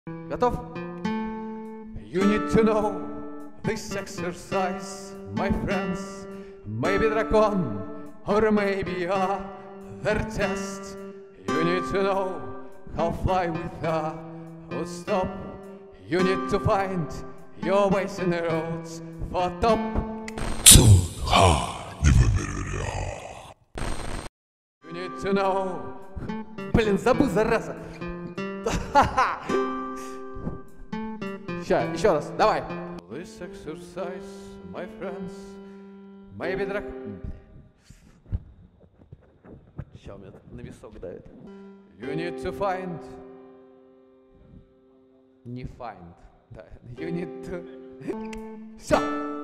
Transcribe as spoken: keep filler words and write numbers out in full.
Готов? You need to know this exercise, my friends. Maybe dragon or maybe other test. You need to know how fly without stop. You need to find your ways in the roads for top. You need to know. Блин, забыл, зараза. Ща, еще раз, давай. This exercise, my friends, maybe drag... Ща, у меня на висок давит. You need to find... Не find. Да. You need to... Все.